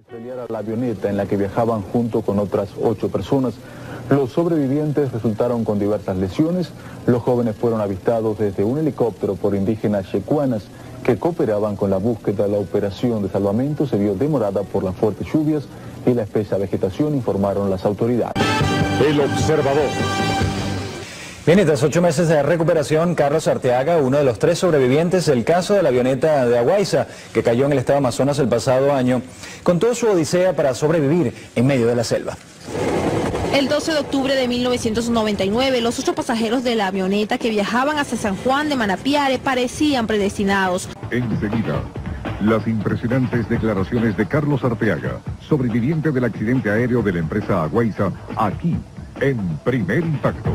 Estrellara la avioneta en la que viajaban junto con otras 8 personas. Los sobrevivientes resultaron con diversas lesiones. Los jóvenes fueron avistados desde un helicóptero por indígenas yecuanas que cooperaban con la búsqueda. La operación de salvamento se vio demorada por las fuertes lluvias y la espesa vegetación, informaron las autoridades. El Observador. Bien, y tras 8 meses de recuperación, Carlos Arteaga, uno de los 3 sobrevivientes del caso de la avioneta de Aguaiza, que cayó en el estado Amazonas el pasado año, contó su odisea para sobrevivir en medio de la selva. El 12 de octubre de 1999, los 8 pasajeros de la avioneta que viajaban hacia San Juan de Manapiare parecían predestinados. Enseguida, las impresionantes declaraciones de Carlos Arteaga, sobreviviente del accidente aéreo de la empresa Aguaiza, aquí, en Primer Impacto.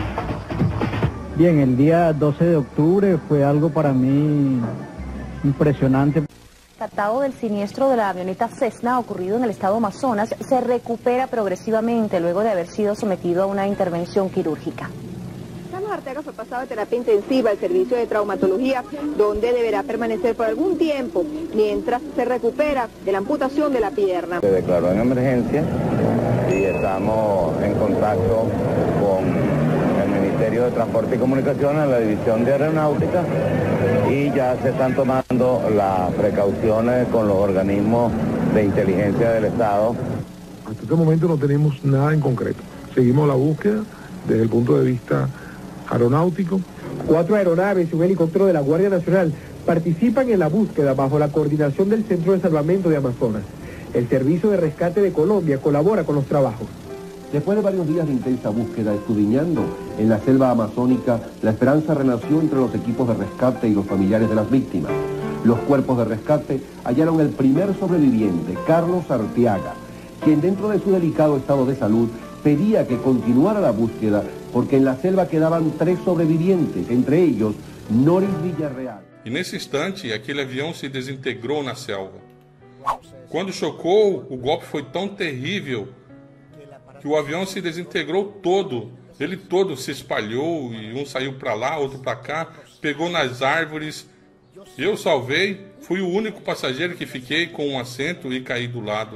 Bien, el día 12 de octubre fue algo para mí impresionante. Tratado del siniestro de la avioneta Cessna ocurrido en el estado Amazonas se recupera progresivamente luego de haber sido sometido a una intervención quirúrgica. Carlos Arteaga fue pasado a terapia intensiva al servicio de traumatología, donde deberá permanecer por algún tiempo mientras se recupera de la amputación de la pierna. Se declaró en emergencia y estamos en contacto con el Ministerio de Transporte y Comunicaciones, la División de Aeronáutica, y ya se están tomando las precauciones con los organismos de inteligencia del Estado. Hasta este momento no tenemos nada en concreto. Seguimos la búsqueda desde el punto de vista aeronáutico. 4 aeronaves y un helicóptero de la Guardia Nacional participan en la búsqueda bajo la coordinación del Centro de Salvamento de Amazonas. El Servicio de Rescate de Colombia colabora con los trabajos. Después de varios días de intensa búsqueda, escudriñando en la selva amazónica, la esperanza renació entre los equipos de rescate y los familiares de las víctimas. Los cuerpos de rescate hallaron el primer sobreviviente, Carlos Arteaga, quien dentro de su delicado estado de salud pedía que continuara la búsqueda porque en la selva quedaban 3 sobrevivientes, entre ellos Noris Villarreal. E nesse instante, aquele avião se desintegrou na selva. Quando chocou, o golpe foi tão terrível que o avião se desintegrou todo. Ele todo se espalhou e um saiu para lá, outro para cá, pegou nas árvores. Eu salvei, fui o único passageiro que fiquei com um assento e caí do lado.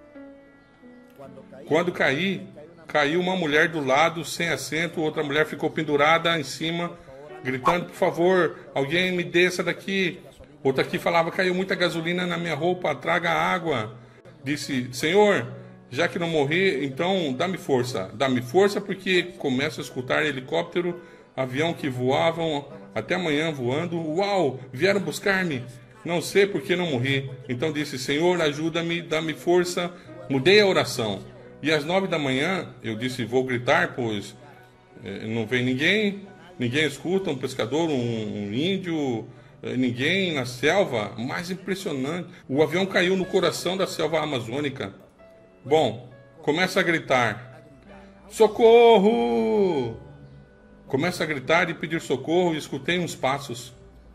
Quando caí, caiu uma mulher do lado sem assento, outra mulher ficou pendurada em cima, gritando: por favor, alguém me desça daqui. Outra aqui falava: caiu muita gasolina na minha roupa, traga água. Disse: Senhor, já que não morri, então dá-me força porque começo a escutar helicóptero, avião que voavam até amanhã voando. Uau, vieram buscar-me, não sei porque não morri. Então disse: Senhor, ajuda-me, dá-me força. Mudei a oração. E às 9 da manhã eu disse: vou gritar, pois não vem ninguém escuta, um pescador, um índio, ninguém na selva. Mais impressionante, o avião caiu no coração da selva amazônica. Bom, começa a gritar: socorro! Começa a gritar e pedir socorro e escutei uns passos.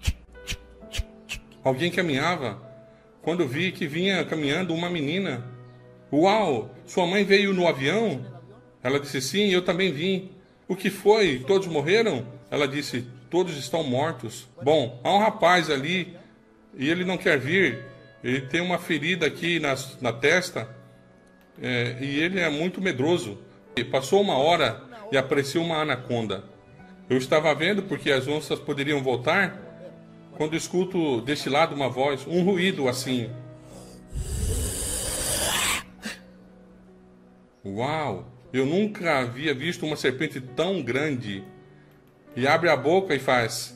Alguém caminhava. Quando vi que vinha caminhando uma menina. Uau, sua mãe veio no avião? Ela disse: sim, eu também vim. O que foi? Todos morreram? Ela disse: todos estão mortos. Bom, há um rapaz ali e ele não quer vir. Ele tem uma ferida aqui na testa. E ele é muito medroso. Passou uma hora e apareceu uma anaconda. Eu estava vendo porque as onças poderiam voltar, quando escuto deste lado uma voz, um ruído assim. Uau! Eu nunca havia visto uma serpente tão grande. E abre a boca e faz.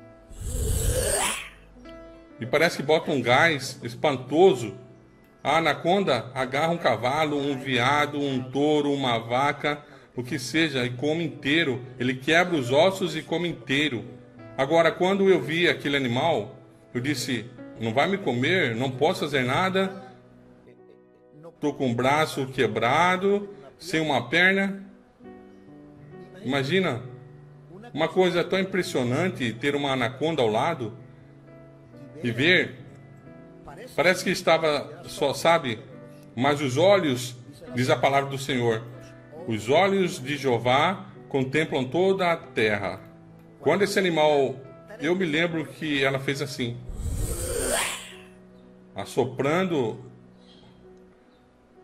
E parece que bota um gás espantoso. A anaconda agarra um cavalo, um veado, um touro, uma vaca, o que seja, e come inteiro. Ele quebra os ossos e come inteiro. Agora, quando eu vi aquele animal, eu disse: não vai me comer, não posso fazer nada. Estou com o braço quebrado, sem uma perna. Imagina, uma coisa tão impressionante, ter uma anaconda ao lado e ver. Parece que estava só, sabe? Mas os olhos, diz a palavra do Senhor, os olhos de Jeová contemplam toda a terra. Quando esse animal, eu me lembro que ela fez assim, assoprando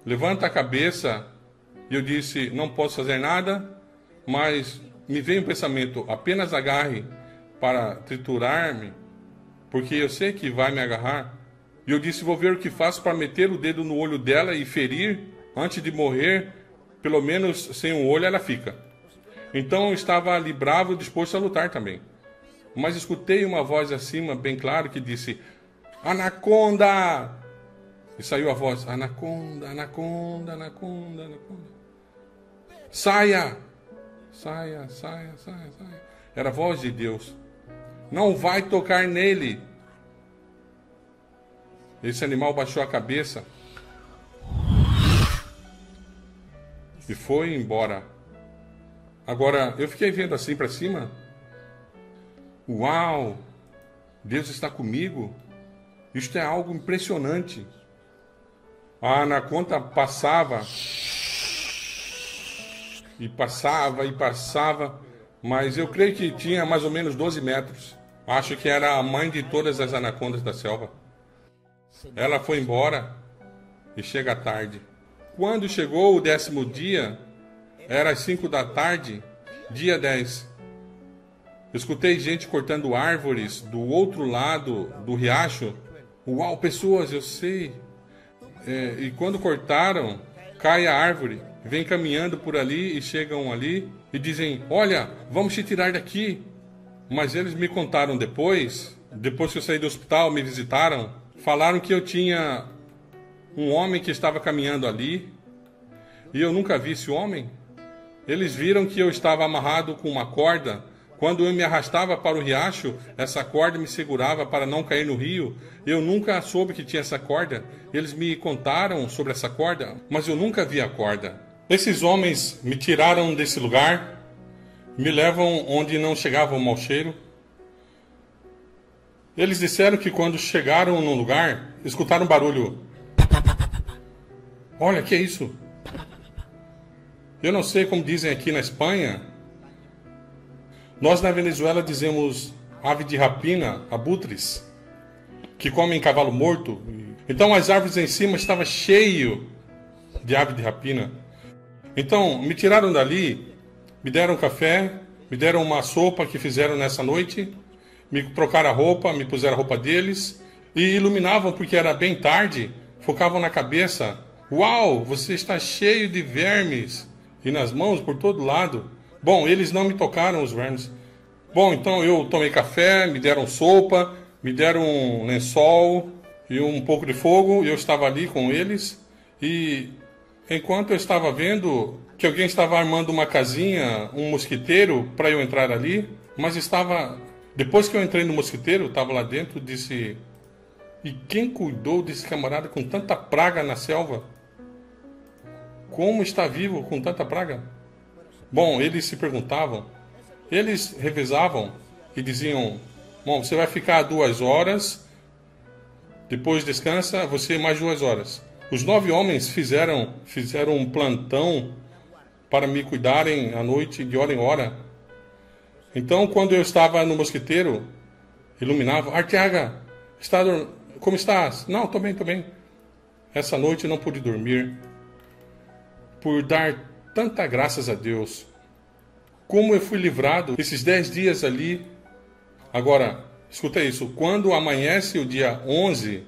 levanta a cabeça. E eu disse, não posso fazer nada, mas me veio um pensamento, apenas agarre para triturar-me, porque eu sei que vai me agarrar. E eu disse, vou ver o que faço para meter o dedo no olho dela e ferir antes de morrer, pelo menos sem um olho ela fica. Então eu estava ali bravo, disposto a lutar também. Mas escutei uma voz acima, bem claro, que disse, anaconda! E saiu a voz, anaconda, anaconda, anaconda, anaconda. Saia! Saia, saia, saia, saia. Era a voz de Deus. Não vai tocar nele. Esse animal baixou a cabeça e foi embora. Agora, eu fiquei vendo assim para cima. Uau! Deus está comigo. Isto é algo impressionante. A anaconda passava e passava e passava, mas eu creio que tinha mais ou menos 12 metros. Acho que era a mãe de todas as anacondas da selva. Ela foi embora e chega tarde. Quando chegou o 10º dia, era às 5 da tarde, dia 10. Escutei gente cortando árvores do outro lado do riacho. Uau, pessoas, eu sei. E quando cortaram, cai a árvore. Vem caminhando por ali e chegam ali e dizem, olha, vamos te tirar daqui. Mas eles me contaram depois que eu saí do hospital, me visitaram, falaram que eu tinha um homem que estava caminhando ali e eu nunca vi esse homem. Eles viram que eu estava amarrado com uma corda. Quando eu me arrastava para o riacho, essa corda me segurava para não cair no rio. Eu nunca soube que tinha essa corda. Eles me contaram sobre essa corda, mas eu nunca vi a corda. Esses homens me tiraram desse lugar, me levam onde não chegava o mau cheiro. Eles disseram que quando chegaram no lugar, escutaram um barulho. Olha, que é isso? Eu não sei como dizem aqui na Espanha. Nós na Venezuela dizemos ave de rapina, abutres, que comem cavalo morto. Então as árvores em cima estavam cheias de ave de rapina. Então me tiraram dali, me deram café, me deram uma sopa que fizeram nessa noite, me trocaram a roupa, me puseram a roupa deles e iluminavam porque era bem tarde, focavam na cabeça. Uau, você está cheio de vermes e nas mãos por todo lado. Bom, eles não me tocaram os vermes. Bom, então eu tomei café, me deram sopa, me deram um lençol e um pouco de fogo. E eu estava ali com eles. E enquanto eu estava vendo que alguém estava armando uma casinha, um mosquiteiro, para eu entrar ali. Mas estava... Depois que eu entrei no mosquiteiro, estava lá dentro, disse... E quem cuidou desse camarada com tanta praga na selva? Como está vivo com tanta praga? Bom, eles se perguntavam, eles revezavam e diziam, bom, você vai ficar 2 horas, depois descansa, você mais 2 horas. Os 9 homens fizeram um plantão para me cuidarem à noite, de hora em hora. Então, quando eu estava no mosquiteiro, iluminava, Arteaga, como estás? Não, estou bem. Essa noite eu não pude dormir, por dar tanta graças a Deus. Como eu fui livrado esses 10 dias ali. Agora, escuta isso. Quando amanhece o dia 11,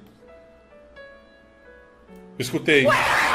escutei.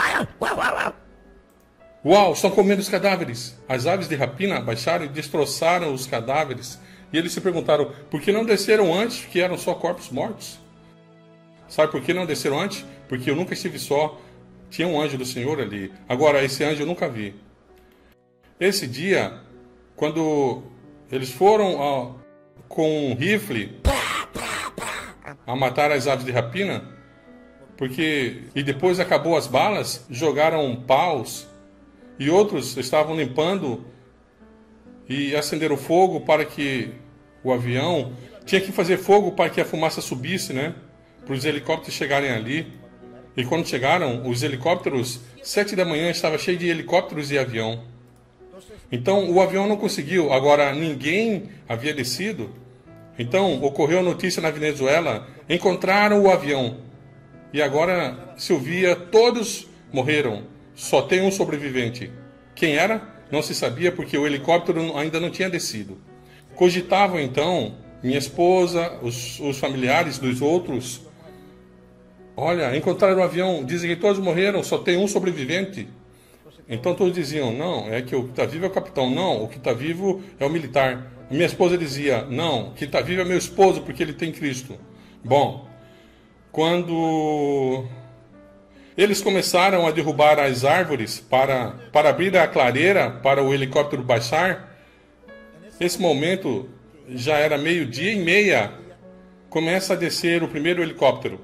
Uau, estão comendo os cadáveres. As aves de rapina baixaram e destroçaram os cadáveres. E eles se perguntaram, por que não desceram antes, que eram só corpos mortos? Sabe por que não desceram antes? Porque eu nunca estive só. Tinha um anjo do Senhor ali. Agora, esse anjo eu nunca vi. Esse dia, quando eles foram com um rifle a matar as aves de rapina, e depois acabou as balas, jogaram paus e outros estavam limpando e acenderam fogo para que o avião... Tinha que fazer fogo para que a fumaça subisse, né? Para os helicópteros chegarem ali. E quando chegaram, os helicópteros, 7 da manhã, estava cheio de helicópteros e avião. Então, o avião não conseguiu. Agora, ninguém havia descido. Então, ocorreu a notícia na Venezuela, encontraram o avião. E agora se ouvia todos morreram. Só tem um sobrevivente. Quem era? Não se sabia porque o helicóptero ainda não tinha descido. Cogitavam então, minha esposa, os familiares dos outros. Olha, encontraram o avião, dizem que todos morreram, só tem um sobrevivente. Então todos diziam, não, é que o que está vivo é o capitão. Não, o que está vivo é o militar. Minha esposa dizia, não, o que está vivo é meu esposo, porque ele tem Cristo. Bom, quando eles começaram a derrubar as árvores para abrir a clareira para o helicóptero baixar, nesse momento, já era 12:30, começa a descer o primeiro helicóptero.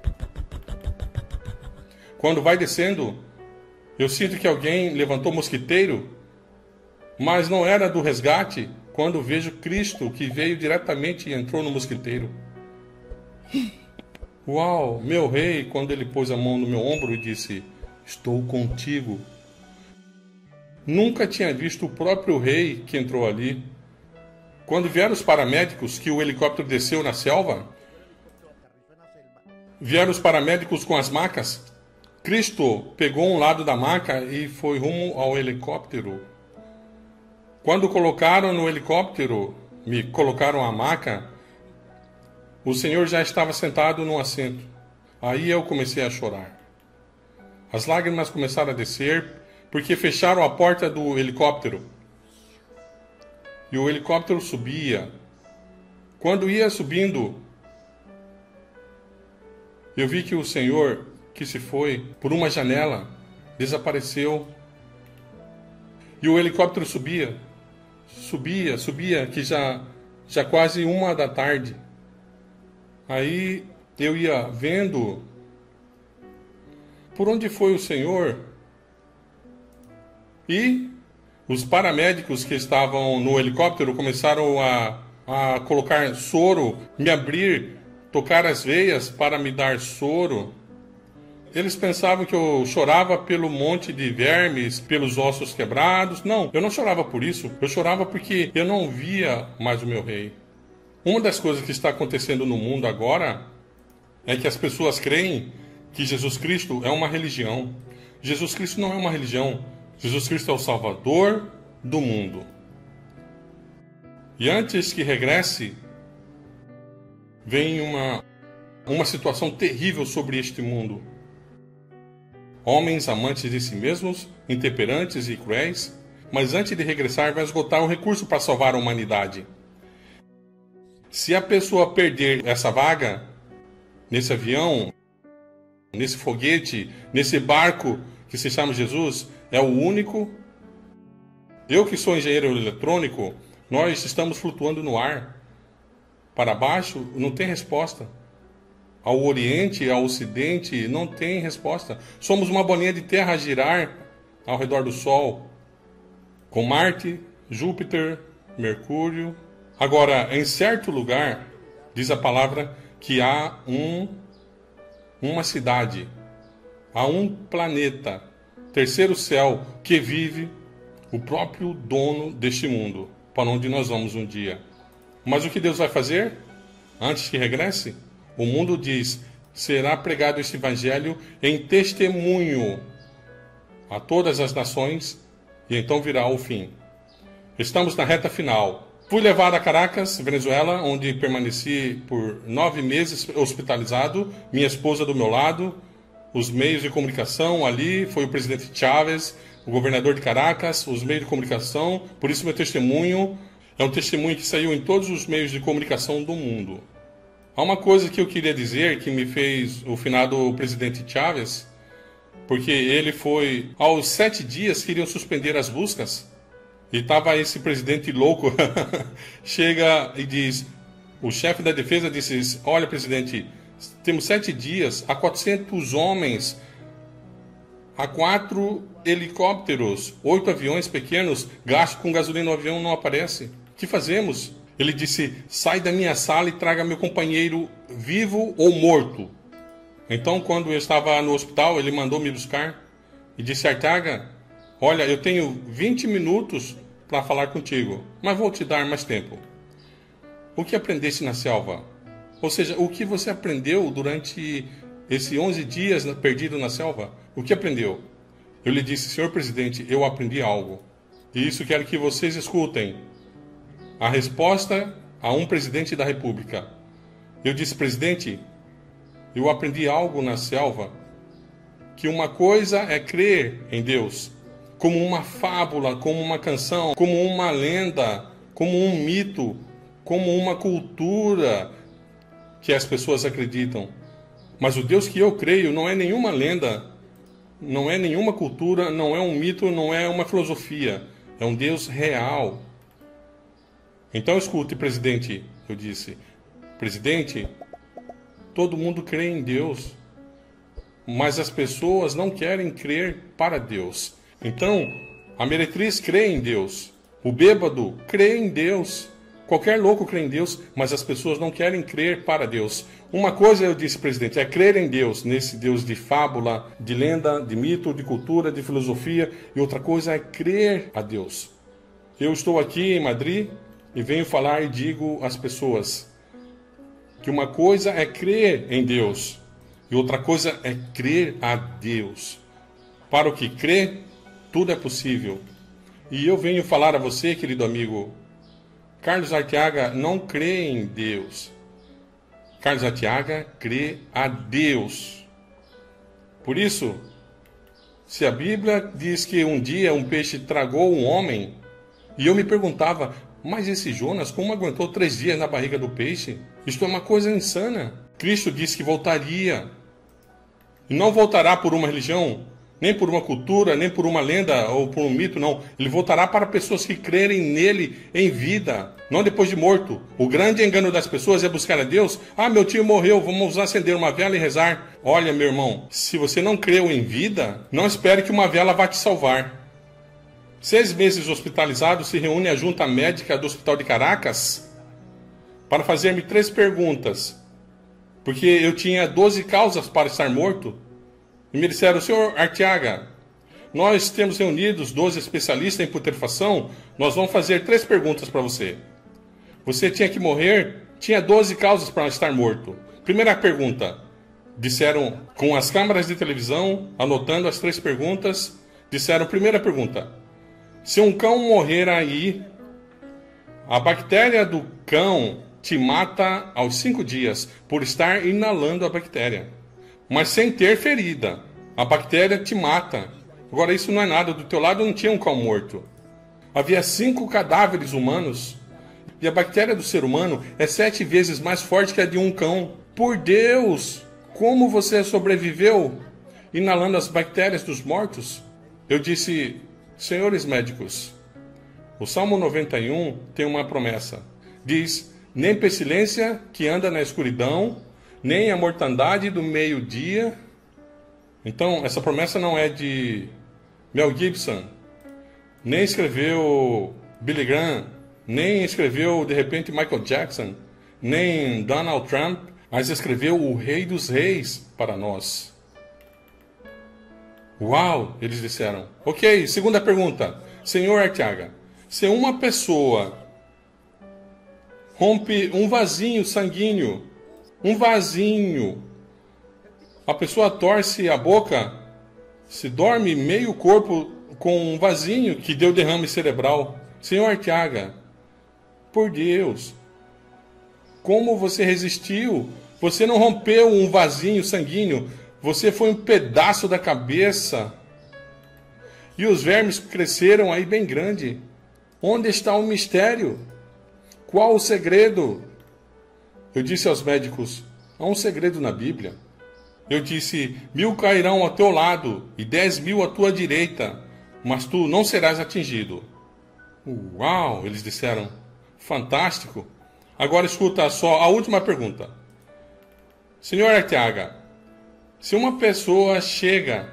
Quando vai descendo, eu sinto que alguém levantou mosquiteiro, mas não era do resgate, quando vejo Cristo que veio diretamente e entrou no mosquiteiro. Uau, meu rei, quando ele pôs a mão no meu ombro e disse, estou contigo. Nunca tinha visto o próprio rei que entrou ali. Quando vieram os paramédicos, que o helicóptero desceu na selva, vieram os paramédicos com as macas. Cristo pegou um lado da maca e foi rumo ao helicóptero. Quando colocaram no helicóptero, me colocaram a maca, o Senhor já estava sentado no assento. Aí eu comecei a chorar. As lágrimas começaram a descer, porque fecharam a porta do helicóptero. E o helicóptero subia. Quando ia subindo, eu vi que o Senhor, que se foi por uma janela, desapareceu. E o helicóptero subia, que já quase 1h da tarde. Aí eu ia vendo por onde foi o Senhor. E os paramédicos que estavam no helicóptero começaram a colocar soro, me abrir, tocar as veias para me dar soro. Eles pensavam que eu chorava pelo monte de vermes, pelos ossos quebrados. Não, eu não chorava por isso. Eu chorava porque eu não via mais o meu rei. Uma das coisas que está acontecendo no mundo agora é que as pessoas creem que Jesus Cristo é uma religião. Jesus Cristo não é uma religião. Jesus Cristo é o Salvador do mundo. E antes que regresse, vem uma situação terrível sobre este mundo. Homens amantes de si mesmos, intemperantes e cruéis, mas antes de regressar vai esgotar o recurso para salvar a humanidade. Se a pessoa perder essa vaga, nesse avião, nesse foguete, nesse barco que se chama Jesus, é o único. Eu que sou engenheiro eletrônico, nós estamos flutuando no ar. Para baixo não tem resposta. Ao Oriente, ao Ocidente, não tem resposta. Somos uma bolinha de terra a girar ao redor do Sol, com Marte, Júpiter, Mercúrio. Agora, em certo lugar, diz a palavra que há uma cidade, há um planeta, terceiro céu, que vive o próprio dono deste mundo, para onde nós vamos um dia. Mas o que Deus vai fazer antes que regresse? O mundo diz, será pregado este evangelho em testemunho a todas as nações, e então virá o fim. Estamos na reta final. Fui levado a Caracas, Venezuela, onde permaneci por 9 meses hospitalizado, minha esposa do meu lado, os meios de comunicação ali, foi o presidente Chávez, o governador de Caracas, os meios de comunicação, por isso meu testemunho é um testemunho que saiu em todos os meios de comunicação do mundo. Há uma coisa que eu queria dizer que me fez o finado presidente Chávez, porque ele foi, aos 7 dias, queriam suspender as buscas, e estava esse presidente louco, chega e diz, o chefe da defesa disse, olha presidente, temos 7 dias, há 400 homens, há 4 helicópteros, 8 aviões pequenos, gasto com gasolina no avião não aparece. O que fazemos? Ele disse, sai da minha sala e traga meu companheiro vivo ou morto. Então, quando eu estava no hospital, ele mandou me buscar e disse, Arteaga, olha, eu tenho 20 minutos para falar contigo, mas vou te dar mais tempo. O que aprendeste na selva? Ou seja, o que você aprendeu durante esses 11 dias perdido na selva? O que aprendeu? Eu lhe disse, senhor presidente, eu aprendi algo. E isso quero que vocês escutem. A resposta a um presidente da República. Eu disse, presidente, eu aprendi algo na selva, que uma coisa é crer em Deus, como uma fábula, como uma canção, como uma lenda, como um mito, como uma cultura que as pessoas acreditam. Mas o Deus que eu creio não é nenhuma lenda, não é nenhuma cultura, não é um mito, não é uma filosofia. É um Deus real. Então escute, presidente, eu disse. Presidente, todo mundo crê em Deus, mas as pessoas não querem crer para Deus. Então, a meretriz crê em Deus, o bêbado crê em Deus, qualquer louco crê em Deus, mas as pessoas não querem crer para Deus. Uma coisa, eu disse, presidente, é crer em Deus, nesse Deus de fábula, de lenda, de mito, de cultura, de filosofia, e outra coisa é crer a Deus. Eu estou aqui em Madrid e venho falar e digo às pessoas que uma coisa é crer em Deus e outra coisa é crer a Deus. Para o que crê, tudo é possível. E eu venho falar a você, querido amigo, Carlos Arteaga não crê em Deus. Carlos Arteaga crê a Deus. Por isso, se a Bíblia diz que um dia um peixe tragou um homem, e eu me perguntava, mas esse Jonas como aguentou 3 dias na barriga do peixe? Isto é uma coisa insana. Cristo disse que voltaria. E não voltará por uma religião, nem por uma cultura, nem por uma lenda ou por um mito, não. Ele voltará para pessoas que crerem nele em vida, não depois de morto. O grande engano das pessoas é buscar a Deus. Ah, meu tio morreu, vamos acender uma vela e rezar. Olha, meu irmão, se você não creu em vida, não espere que uma vela vá te salvar. 6 meses hospitalizado, se reúne a junta médica do Hospital de Caracas para fazer-me 3 perguntas. Porque eu tinha 12 causas para estar morto. E me disseram, senhor Arteaga, nós temos reunidos 12 especialistas em putrefação, nós vamos fazer 3 perguntas para você. Você tinha que morrer, tinha 12 causas para estar morto. Primeira pergunta, disseram com as câmeras de televisão, anotando as 3 perguntas, disseram, primeira pergunta, se um cão morrer aí, a bactéria do cão te mata aos 5 dias por estar inalando a bactéria, mas sem ter ferida. A bactéria te mata. Agora isso não é nada, do teu lado não tinha um cão morto. Havia 5 cadáveres humanos e a bactéria do ser humano é 7 vezes mais forte que a de um cão. Por Deus, como você sobreviveu inalando as bactérias dos mortos? Eu disse, senhores médicos, o Salmo 91 tem uma promessa. Diz, nem pestilência que anda na escuridão, nem a mortandade do meio-dia. Então, essa promessa não é de Mel Gibson, nem escreveu Billy Graham, nem escreveu, de repente, Michael Jackson, nem Donald Trump, mas escreveu o Rei dos Reis para nós. Uau, eles disseram. Ok, segunda pergunta. Senhor Arteaga, se uma pessoa rompe um vasinho sanguíneo, um vasinho, a pessoa torce a boca, se dorme meio corpo com um vasinho que deu derrame cerebral. Senhor Arteaga, por Deus, como você resistiu? Você não rompeu um vasinho sanguíneo, você foi um pedaço da cabeça. E os vermes cresceram aí bem grande. Onde está o mistério? Qual o segredo? Eu disse aos médicos, há um segredo na Bíblia. Eu disse, 1000 cairão ao teu lado e 10.000 à tua direita, mas tu não serás atingido. Uau, eles disseram, fantástico. Agora escuta só a última pergunta. Senhor Arteaga, se uma pessoa chega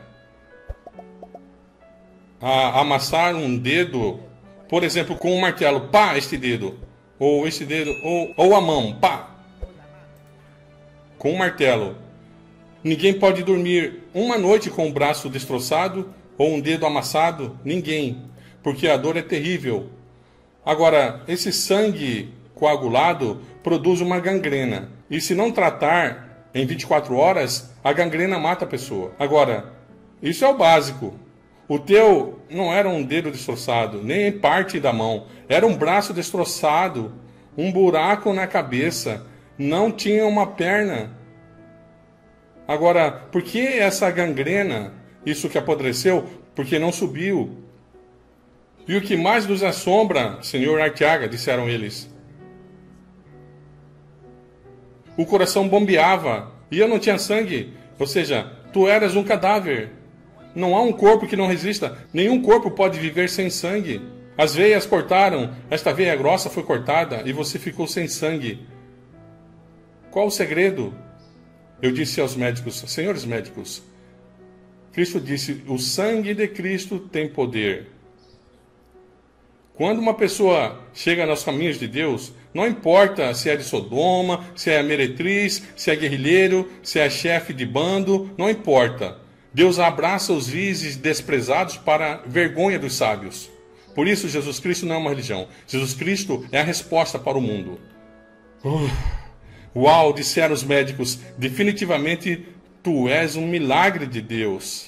a amassar um dedo, por exemplo, com um martelo, pá, este dedo, ou este dedo, ou a mão, pá, com um martelo, ninguém pode dormir uma noite com o braço destroçado ou um dedo amassado, ninguém, porque a dor é terrível. Agora, esse sangue coagulado produz uma gangrena, e se não tratar em 24 horas, a gangrena mata a pessoa. Agora, Isso é o básico. O teu não era um dedo destroçado, nem parte da mão. Era um braço destroçado, um buraco na cabeça. Não tinha uma perna. Agora, por que essa gangrena, isso que apodreceu? Porque não subiu. E o que mais nos assombra, senhor Arteaga, disseram eles. O coração bombeava e eu não tinha sangue. Ou seja, tu eras um cadáver. Não há um corpo que não resista. Nenhum corpo pode viver sem sangue. As veias cortaram. Esta veia grossa foi cortada e você ficou sem sangue. Qual o segredo? Eu disse aos médicos, senhores médicos, Cristo disse, o sangue de Cristo tem poder. Quando uma pessoa chega nos caminhos de Deus, não importa se é de Sodoma, se é meretriz, se é guerrilheiro, se é chefe de bando, não importa. Deus abraça os vis e desprezados para vergonha dos sábios. Por isso, Jesus Cristo não é uma religião. Jesus Cristo é a resposta para o mundo. Uau, disseram os médicos, definitivamente tu és um milagre de Deus.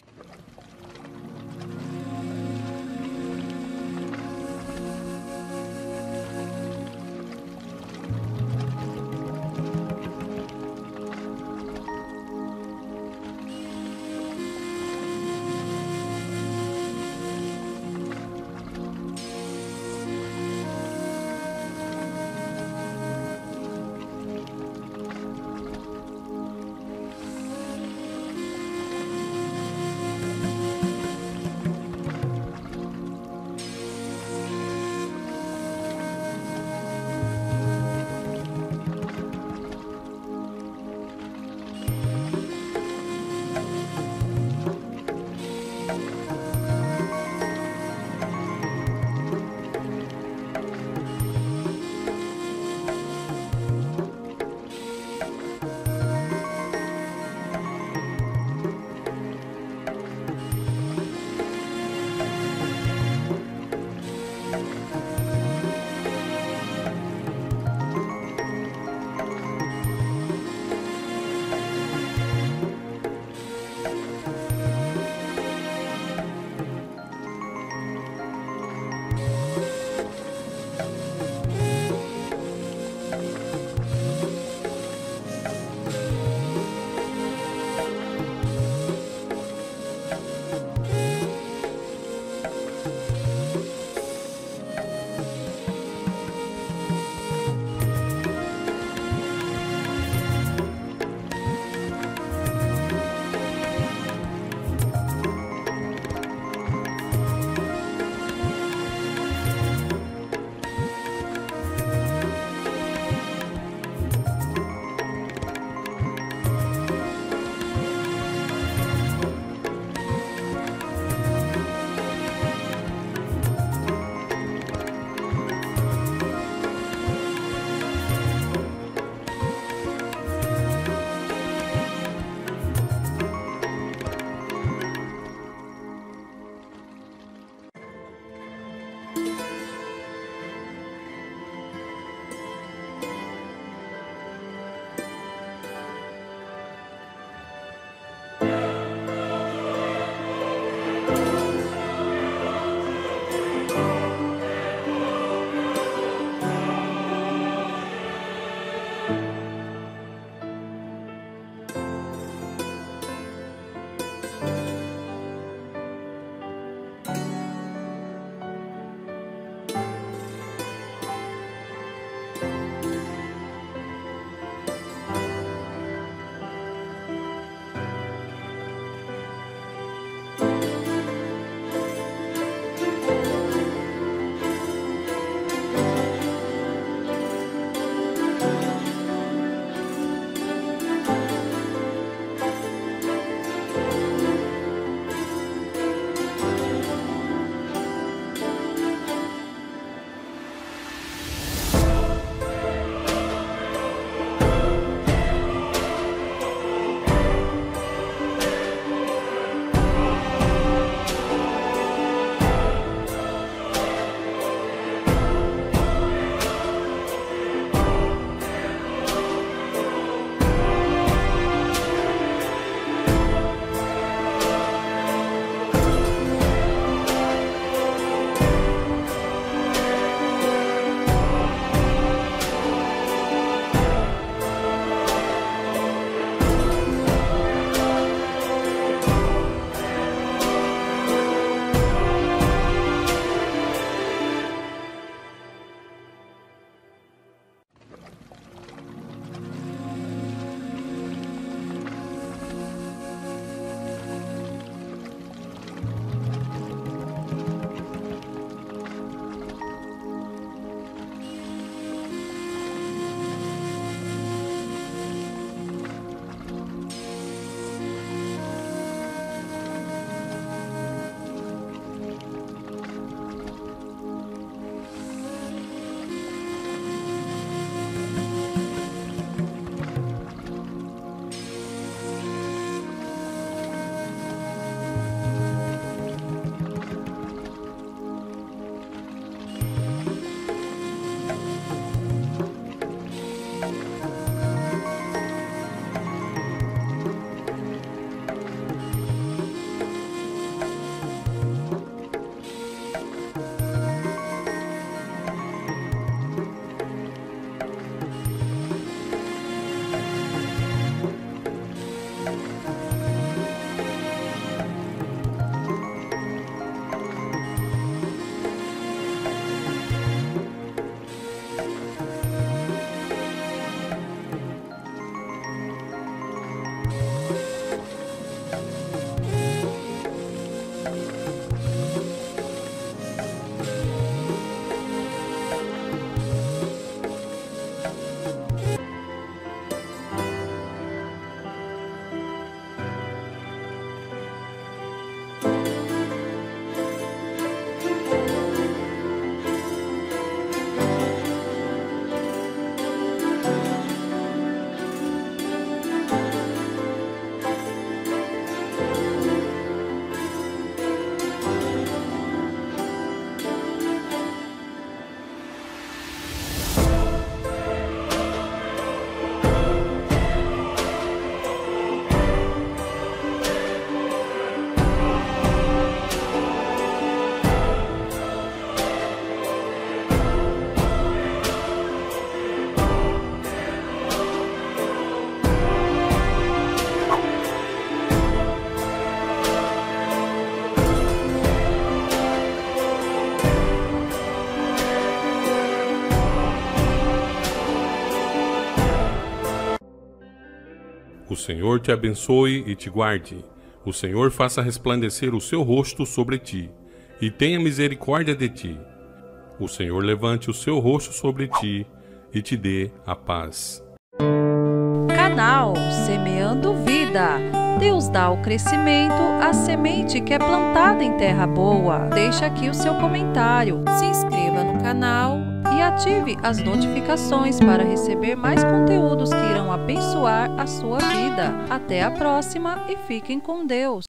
O Senhor te abençoe e te guarde. O Senhor faça resplandecer o seu rosto sobre ti e tenha misericórdia de ti. O Senhor levante o seu rosto sobre ti e te dê a paz. Canal Semeando Vida. Deus dá o crescimento à semente que é plantada em terra boa. Deixe aqui o seu comentário, se inscreva no canal e ative as notificações para receber mais conteúdos que irão abençoar a sua vida. Até a próxima e fiquem com Deus.